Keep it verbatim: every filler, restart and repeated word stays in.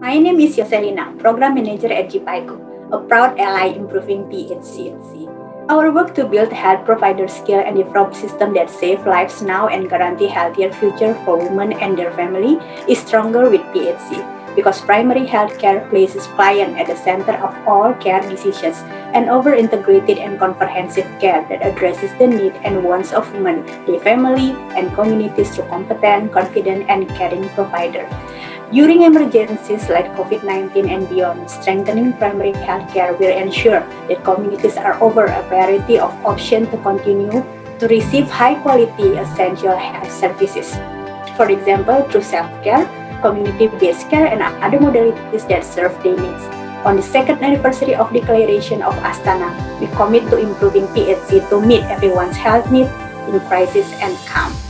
My name is Yoselina, Program Manager at Jipaiku, a proud ally improving P H C. Our work to build health providers skill and develop systems that save lives now and guarantee healthier future for women and their family is stronger with P H C because primary health care places client at the center of all care decisions and over-integrated and comprehensive care that addresses the needs and wants of women, their family, and communities through competent, confident, and caring provider. During emergencies like COVID nineteen and beyond, strengthening primary health care will ensure that communities are offered a variety of options to continue to receive high-quality essential health services. For example, through self-care, community-based care, and other modalities that serve their needs. On the second anniversary of Declaration of Astana, we commit to improving P H C to meet everyone's health needs in crisis and calm.